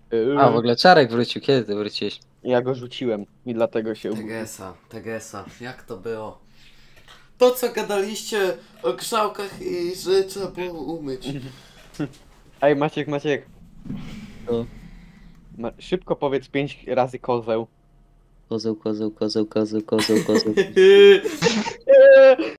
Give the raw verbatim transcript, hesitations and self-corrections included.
A, w ogóle Czarek wrócił. Kiedy ty wróciłeś? Ja go rzuciłem i dlatego się obudził. Tegesa, Tegesa, jak to było? To co gadaliście o grzałkach i że trzeba było umyć. Ej, Maciek, Maciek. To Ma szybko powiedz pięć razy kozeł. kozeł, kozeł, kozeł, kozeł, kozeł, kozeł.